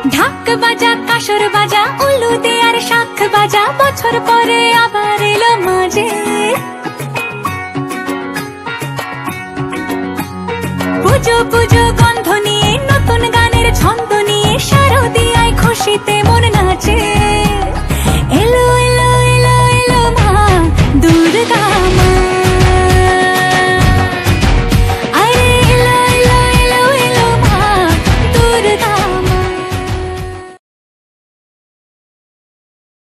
ঢাক বাজা কাসর বাজা উলুদে আর শাখ বাজা, বছর পরে আবার এলো মাঝে। পুজো পুজো গন্ধ নিয়ে, নতুন গানের ছন্দ নিয়ে, শারদিয়ায় খুশিতে মন নাচে।